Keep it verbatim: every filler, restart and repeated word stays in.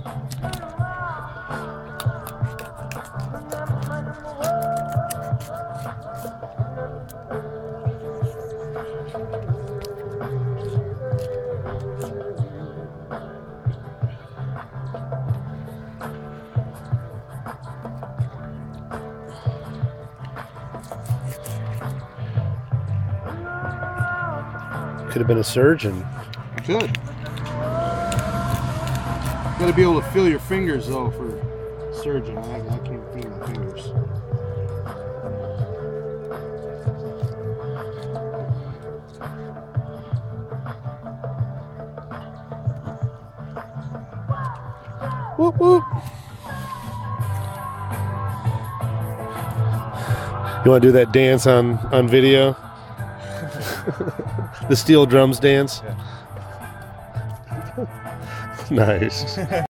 Could have been a surgeon. Good. Got to be able to feel your fingers though for surgeon. I, I can't feel my fingers. Whoop whoop. You want to do that dance on on video? The steel drums dance. Yeah. Nice.